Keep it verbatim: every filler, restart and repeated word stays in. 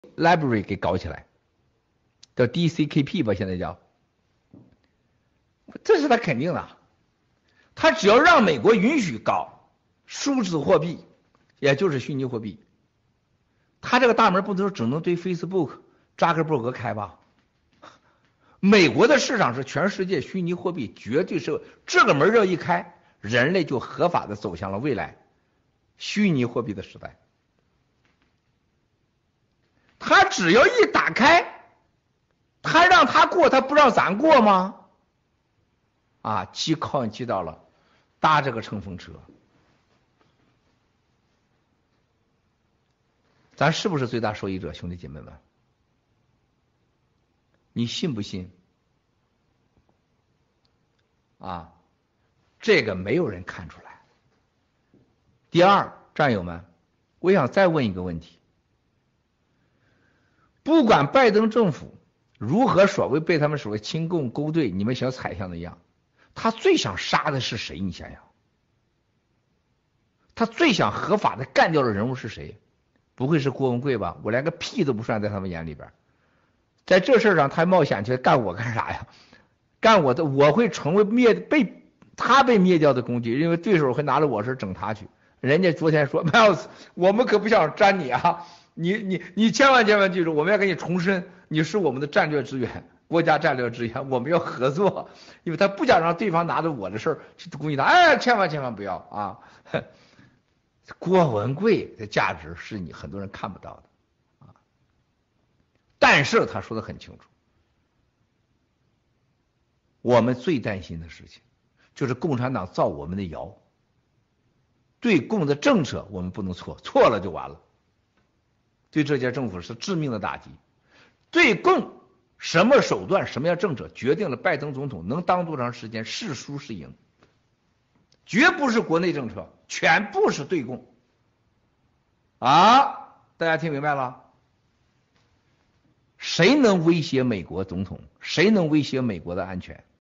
Library 给搞起来，叫 D C K P 吧，现在叫，这是他肯定的。他只要让美国允许搞数字货币，也就是虚拟货币，他这个大门不能只能对 Facebook、扎克伯格开吧？美国的市场是全世界虚拟货币，绝对是这个门要一开，人类就合法的走向了未来虚拟货币的时代。他只要一打开，他让他过，他不让咱过吗？啊，机靠机到了，搭这个乘风车，咱是不是最大受益者，兄弟姐妹们？你信不信？啊，这个没有人看出来。第二，战友们，我想再问一个问题：不管拜登政府如何所谓被他们所谓亲共勾兑，你们想踩向的一样，他最想杀的是谁？你想想，他最想合法的干掉的人物是谁？不会是郭文贵吧？我连个屁都不算，在他们眼里边。在这事上，他冒险去干我干啥呀？干我的，我会成为灭被他被灭掉的工具，因为对手会拿着我是整他去。人家昨天说 ，Miles， 我们可不想沾你啊，你你你千万千万记住，我们要给你重申，你是我们的战略资源，国家战略资源，我们要合作，因为他不想让对方拿着我的事儿去攻击他，哎，千万千万不要啊！郭文贵的价值是你很多人看不到的。但是他说的很清楚，我们最担心的事情就是共产党造我们的谣，对共的政策我们不能错，错了就完了，对这届政府是致命的打击。对共什么手段什么样政策决定了拜登总统能当多长时间，是输是赢，绝不是国内政策，全部是对共啊！大家听明白了？谁能威胁美国总统？谁能威胁美国的安全？